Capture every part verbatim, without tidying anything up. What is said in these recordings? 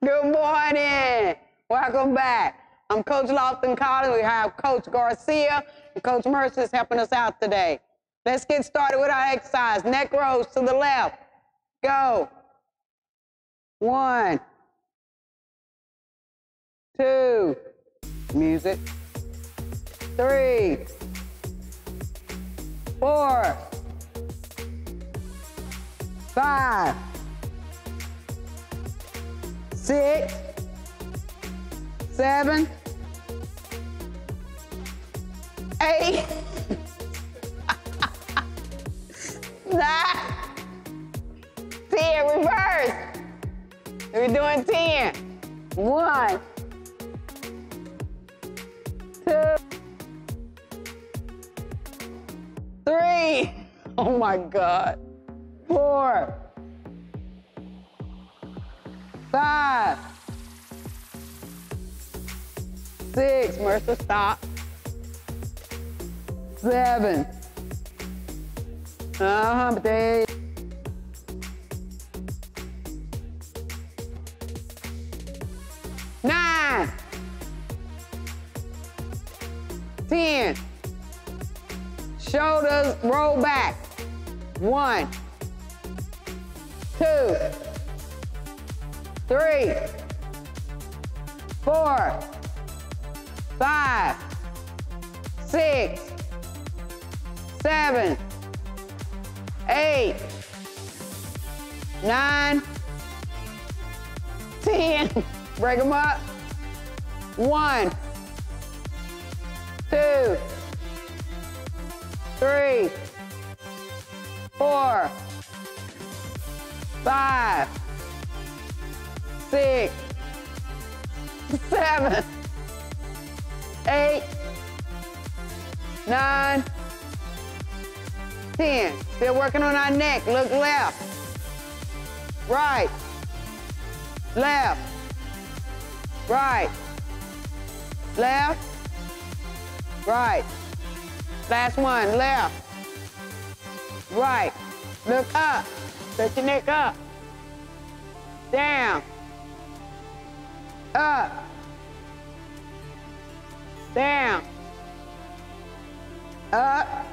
Good morning. Welcome back. I'm Coach Lofton Collins. We have Coach Garcia and Coach Mercer is helping us out today. Let's get started with our exercise. Neck rolls to the left. Go. One. Two. Music. Three. Four. Five. Six. Seven. Eight. Nine. Ten. Reverse. We're doing ten. One. Two. Three. Oh my God. Four. Five. Six. Mercer, stop. Seven. Uh-huh, eight. Nine. Ten. Shoulders roll back. One. Two. Three. Four. Five. Six. Seven. Eight. Nine. Ten. Break them up. One. Two. Three. Four. Five. Six. Seven. Eight. Nine. Ten. Still working on our neck. Look left. Right. Left. Right. Left. Right. Last one. Left. Right. Look up. Set your neck up. Down. Up. Down. Up.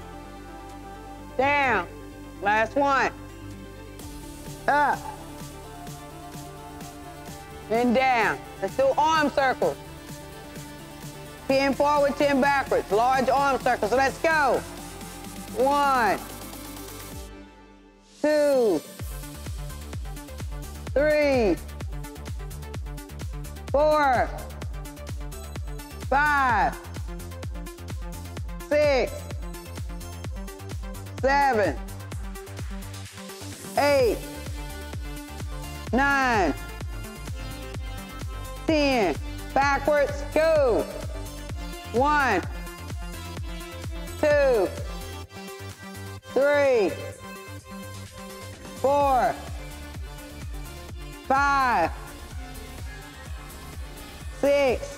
Down. Last one. Up. And down. Let's do arm circles. ten forward, ten backwards. Large arm circles. So let's go. One. Two. Three. Four. Five. Six. Seven. Eight. Nine. Ten. Backwards. Go. One. Two. Three. Four. Five. Six.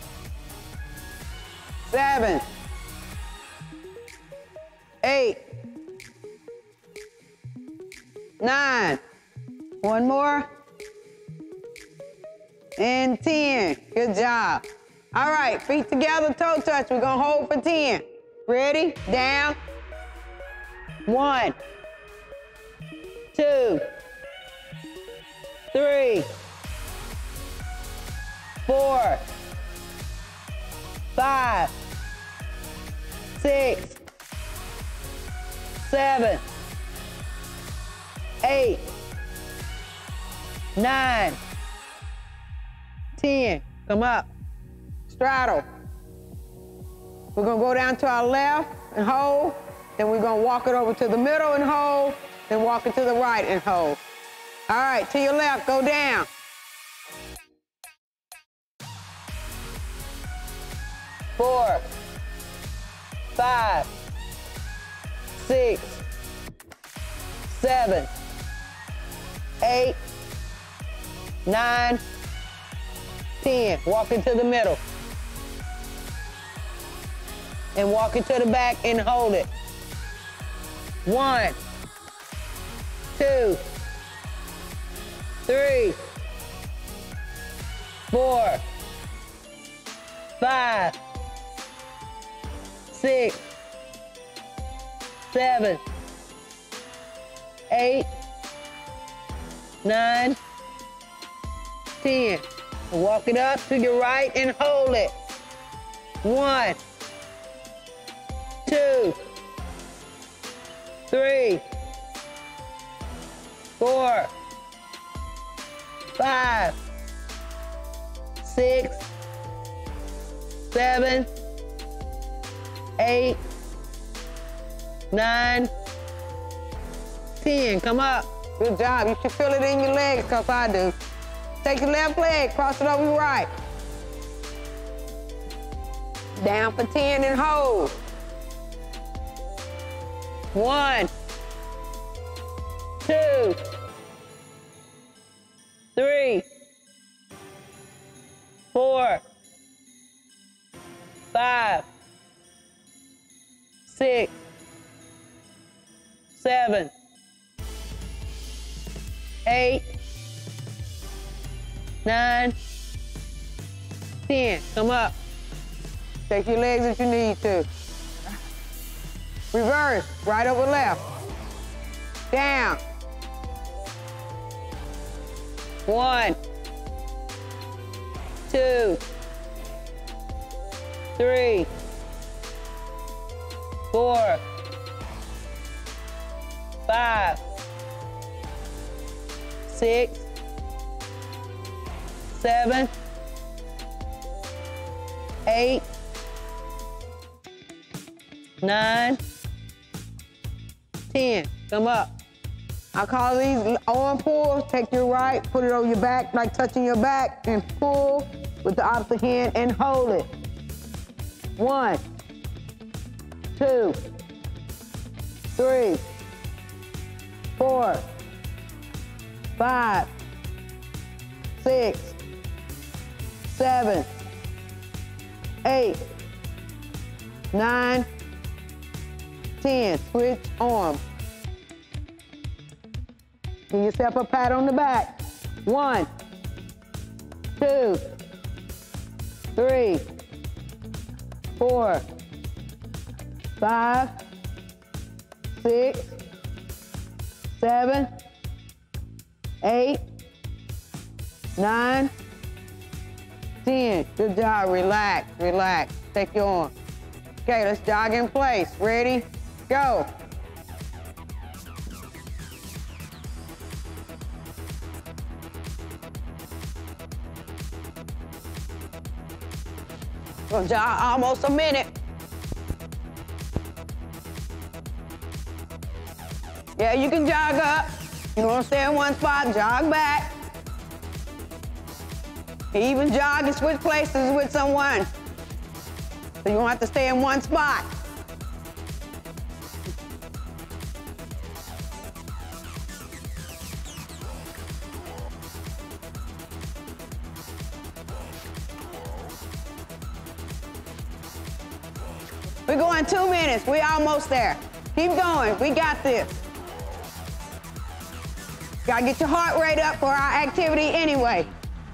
Seven. Eight. Nine. One more. And ten. Good job. All right, feet together, toe touch. We're gonna hold for ten. Ready? Down. One. Two. Three. Four. Five. Six. Seven. Eight. Nine. Ten. Come up. Straddle. We're gonna go down to our left and hold. Then we're gonna walk it over to the middle and hold. Then walk it to the right and hold. All right, to your left, go down. Four, five, six, seven, eight, nine, ten. Walk into the middle. And walk it to the back and hold it. One, two, three, four, five, six, seven, eight, nine, ten. Walk it up to your right and hold it. One, two, three, four, five, six, seven, eight, nine, ten. Come up. Good job. You should feel it in your legs, because I do. Take your left leg, cross it over your right. Down for ten and hold. One, two, three, four, five, six, seven, eight, nine, ten. Come up. Take your legs if you need to. Reverse, right over left. Down. One, two, three, four, five, six, seven, eight, nine, ten. Come up. I call these arm pulls. Take your right, put it on your back, like touching your back, and pull with the opposite hand and hold it. One, two, three, four, five, six, seven, eight, nine, ten. Switch arms. Give yourself a pat on the back. One, two, three, four, five, six, seven, eight, nine, ten. Good job. Relax, relax. Take your arm. Okay, let's jog in place. Ready? Go. We'll jog almost a minute. Yeah, you can jog up. You want to stay in one spot, jog back. You even jog and switch places with someone. So you don't have to stay in one spot. We're going two minutes. We're almost there. Keep going. We got this. Gotta get your heart rate up for our activity anyway.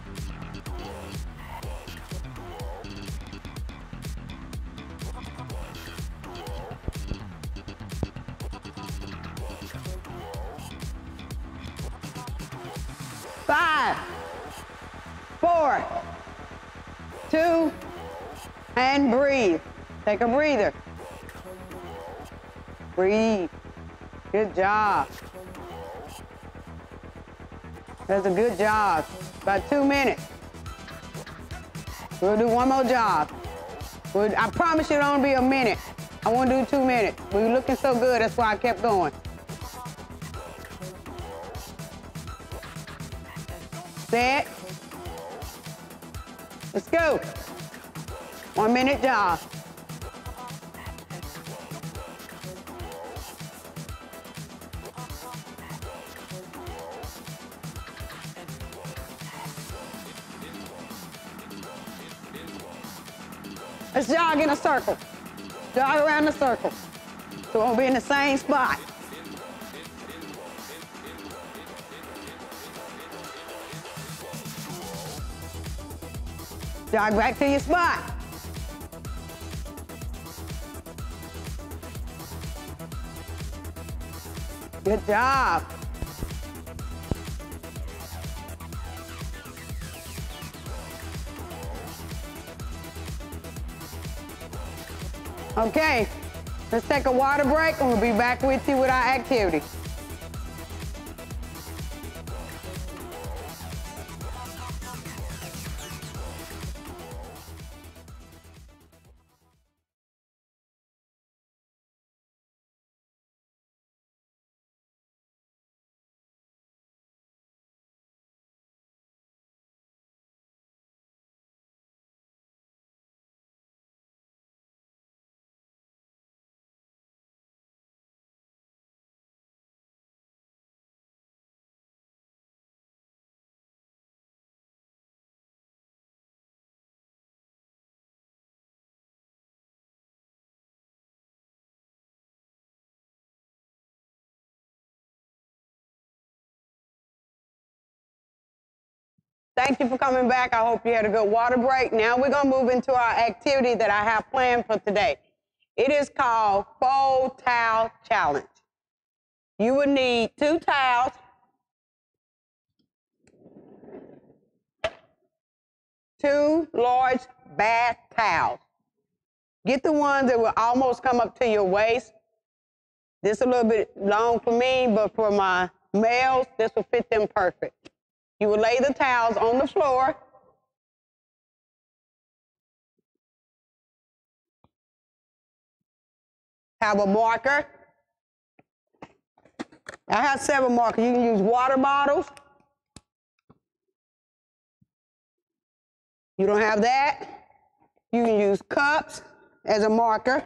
Five, four, two, and breathe. Take a breather. Breathe. Good job. That's a good job. About two minutes. We'll do one more job. We'll, I promise you it'll only be a minute. I won't do two minutes. We were looking so good, that's why I kept going. Set. Let's go. One minute job. Let's jog in a circle. Jog around the circle. So we'll be in the same spot. Jog back to your spot. Good job. Okay, let's take a water break and we'll be back with you with our activity. Thank you for coming back. I hope you had a good water break. Now we're going to move into our activity that I have planned for today. It is called Fold Towel Challenge. You will need two towels, two large bath towels. Get the ones that will almost come up to your waist. This is a little bit long for me, but for my males, this will fit them perfect. You will lay the towels on the floor. Have a marker. I have several markers. You can use water bottles. You don't have that, you can use cups as a marker.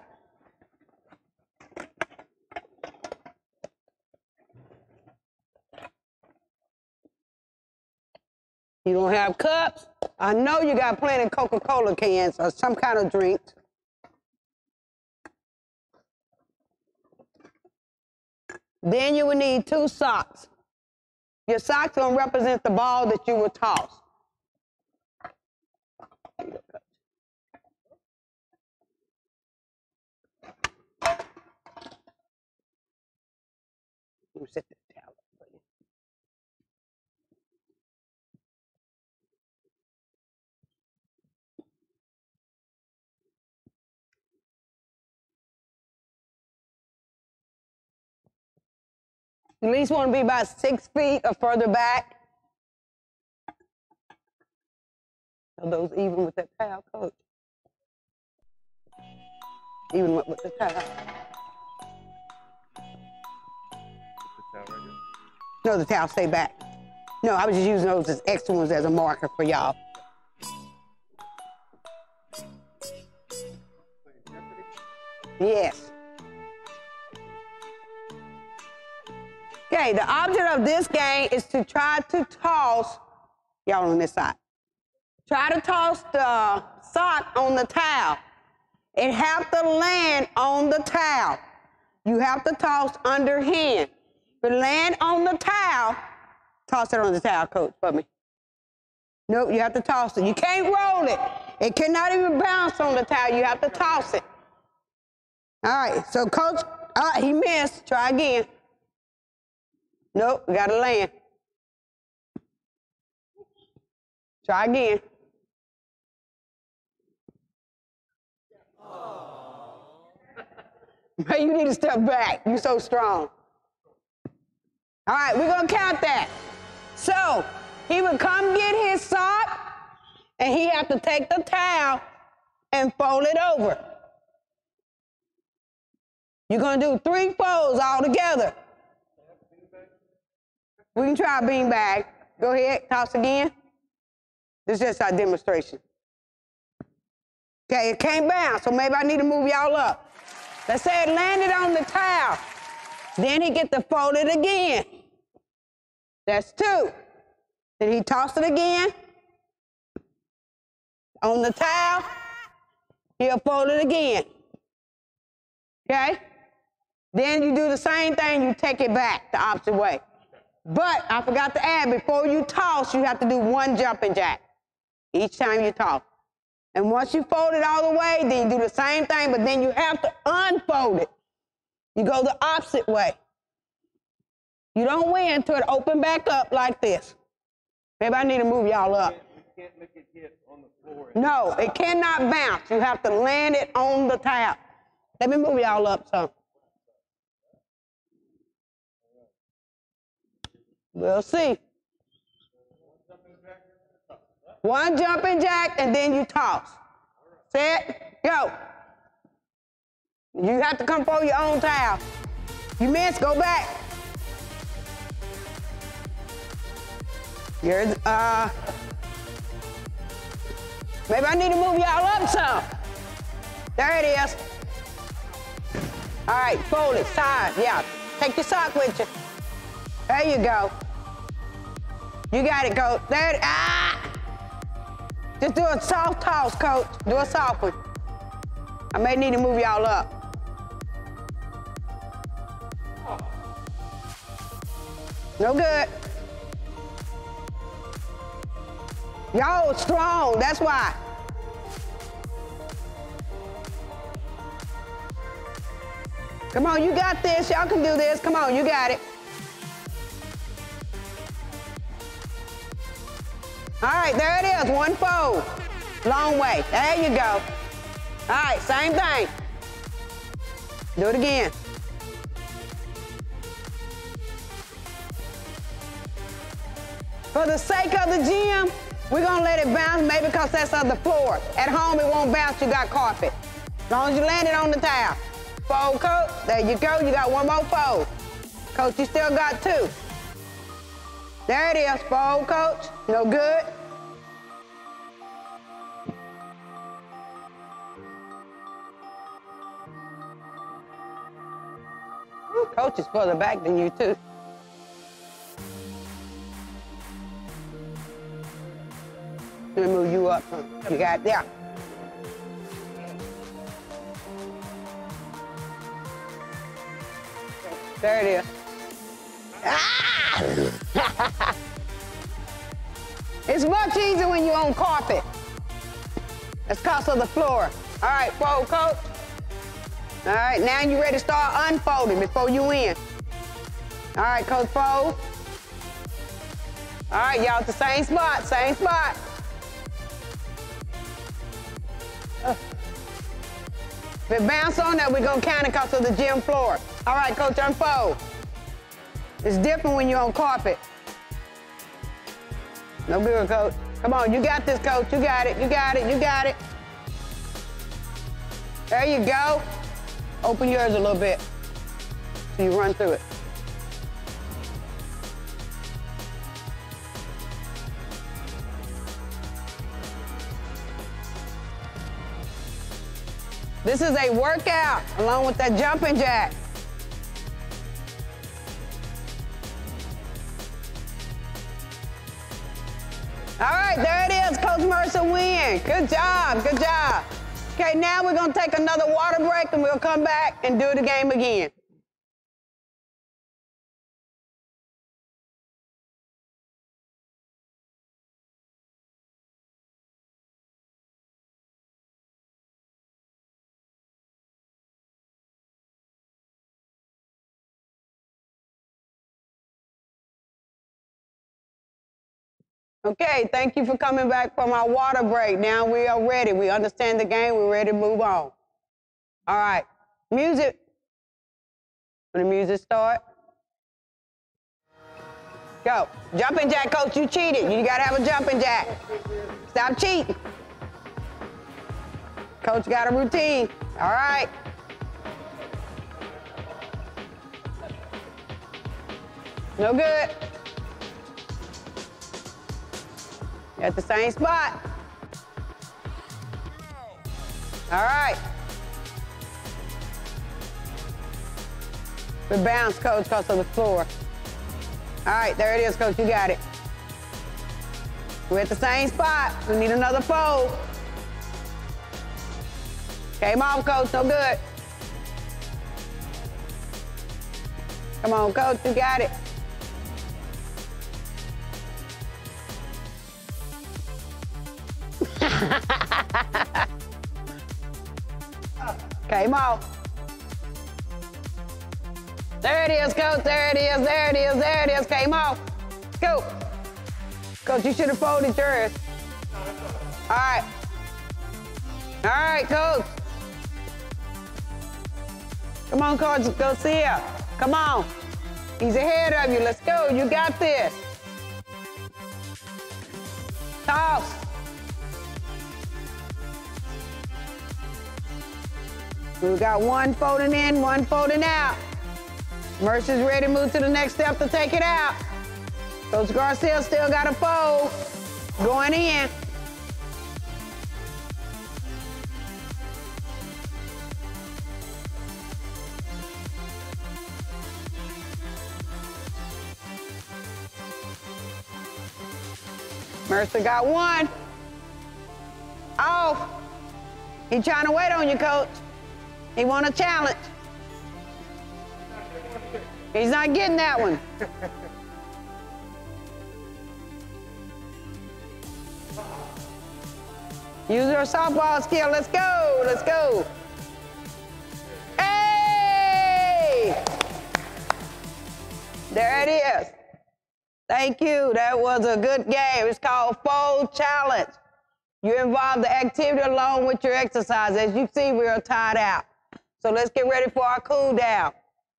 You don't have cups? I know you got plenty of Coca-Cola cans or some kind of drink. Then you will need two socks. Your socks will represent the ball that you will toss. Let me set this towel up for you. You at least want to be about six feet or further back. Are those even with that towel, Coach? Even with, with the towel. The towel right here? No, the towel stay back. No, I was just using those as extra ones as a marker for y'all. Yes. Okay, the object of this game is to try to toss, y'all on this side, try to toss the sock on the towel. It have to land on the towel. You have to toss underhand. If it land on the towel, toss it on the towel, Coach, for me. Nope, you have to toss it. You can't roll it. It cannot even bounce on the towel. You have to toss it. All right, so Coach, all right, he missed. Try again. Nope, we got to land. Try again. Hey, you need to step back. You're so strong. All right, we're going to count that. So he would come get his sock, and he have to take the towel and fold it over. You're going to do three folds all together. We can try a beanbag. Go ahead, toss again. This is just our demonstration. Okay, it can't bounce, so maybe I need to move y'all up. Let's say it landed on the towel. Then he get to fold it again. That's two. Then he toss it again. On the towel, he'll fold it again. Okay? Then you do the same thing, you take it back the opposite way. But I forgot to add, before you toss, you have to do one jumping jack each time you toss. And once you fold it all the way, then you do the same thing, but then you have to unfold it. You go the opposite way. You don't win until it open back up like this. Maybe I need to move y'all up. You can't make it hit on the floor. No, it cannot bounce. You have to land it on the towel. Let me move y'all up some. We'll see. One jumping jack, and then you toss. Set, go. You have to come for your own towel. You miss, go back. You're, uh, maybe I need to move y'all up some. There it is. All right, fold it, side, yeah. Take your sock with you. There you go. You got it, Coach. There it, ah! Just do a soft toss, Coach. Do a soft one. I may need to move y'all up. No good. Y'all strong, that's why. Come on, you got this. Y'all can do this. Come on, you got it. All right, there it is, one fold. Long way, there you go. All right, same thing. Do it again. For the sake of the gym, we're gonna let it bounce, maybe because that's on the floor. At home, it won't bounce, you got carpet. As long as you land it on the towel. Fold, Coach, there you go, you got one more fold. Coach, you still got two. There it is, fold, Coach, no good. Ooh, Coach is further back than you, too. Let me move you up. You got it, yeah. There it is. Ah! It's much easier when you're on carpet. That's because of the floor. All right, fold, Coach. All right, now you're ready to start unfolding before you win. All right, Coach, fold. All right, y'all at the same spot, same spot. If it bounce on that, we're gonna count it because of the gym floor. All right, Coach, unfold. It's different when you're on carpet. No good, Coach. Come on, you got this, Coach. You got it, you got it, you got it. There you go. Open yours a little bit so you run through it. This is a workout along with that jumping jack. All right, there it is. Coach Mercer win. Good job, good job. Okay, now we're gonna take another water break and we'll come back and do the game again. Okay, thank you for coming back from our water break. Now we are ready. We understand the game. We're ready to move on. All right, music. When the music start, go. Jumping jack, Coach, you cheated. You gotta have a jumping jack. Stop cheating. Coach got a routine. All right. No good. At the same spot. All right. We bounce, Coach, because of the floor. All right, there it is, Coach. You got it. We're at the same spot. We need another fold. Came off, Coach. No good. Come on, Coach. You got it. Came off. There it is, Coach. There it is. There it is. There it is. Came off. Go. Coach, you should have folded yours. All right. All right, Coach. Come on, Coach Garcia. Come on. He's ahead of you. Let's go. You got this. Toss. We got one folding in, one folding out. Mercer's ready to move to the next step to take it out. Coach Garcia still got a fold. Going in. Mercer got one. Off. He trying to wait on you, Coach. He want a challenge. He's not getting that one. Use your softball skill. Let's go. Let's go. Hey! There it is. Thank you. That was a good game. It's called Fold Challenge. You involve the activity along with your exercise. As you see, we are tied out. So let's get ready for our cool down.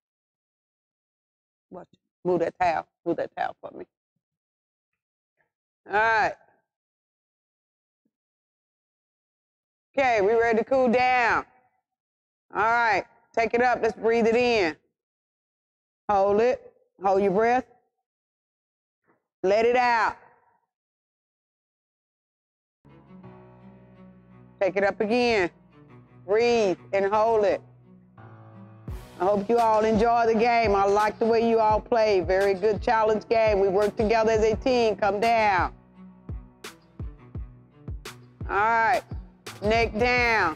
Move that towel. Move that towel for me. All right. Okay, we ready to cool down. All right. Take it up. Let's breathe it in. Hold it. Hold your breath. Let it out. Take it up again. Breathe and hold it. I hope you all enjoy the game. I like the way you all play. Very good challenge game. We work together as a team. Come down. All right. Neck down.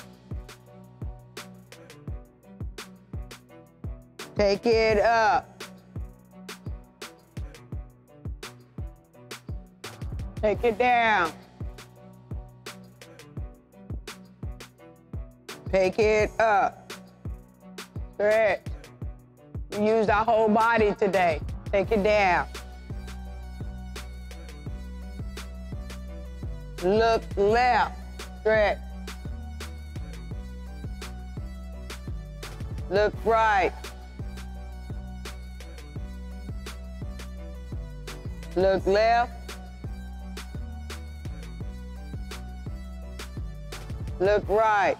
Take it up. Take it down. Take it up. Stretch. We used our whole body today. Take it down. Look left. Stretch. Look right. Look left. Look right.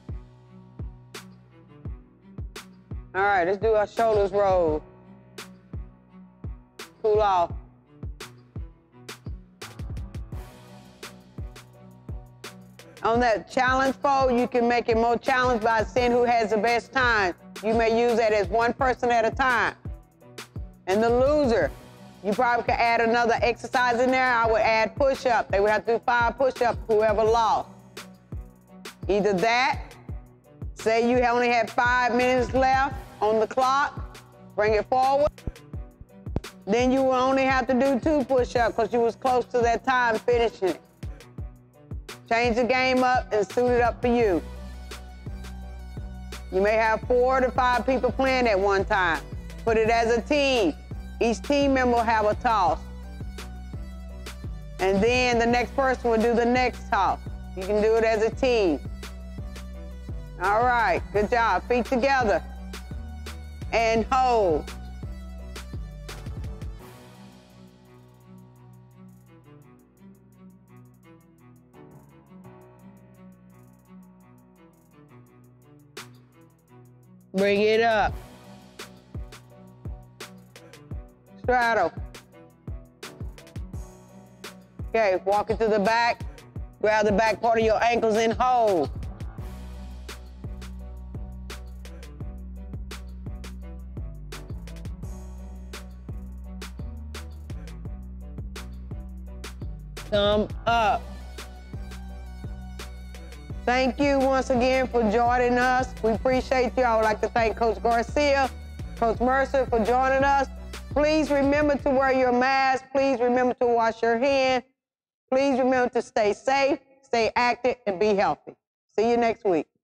All right, let's do our shoulders roll. Cool off. On that challenge fold, you can make it more challenged by seeing who has the best time. You may use that as one person at a time. And the loser, you probably could add another exercise in there. I would add push-up. They would have to do five push-ups, whoever lost. Either that, say you only had five minutes left on the clock, bring it forward. Then you will only have to do two push-ups because you was close to that time finishing it. Change the game up and suit it up for you. You may have four to five people playing at one time. Put it as a team. Each team member will have a toss. And then the next person will do the next toss. You can do it as a team. All right, good job. Feet together. And hold. Bring it up. Straddle. Okay, walk it to the back. Grab the back part of your ankles and hold. Come up. Thank you once again for joining us. We appreciate you. I would like to thank Coach Garcia, Coach Mercer for joining us. Please remember to wear your mask. Please remember to wash your hands. Please remember to stay safe, stay active, and be healthy. See you next week.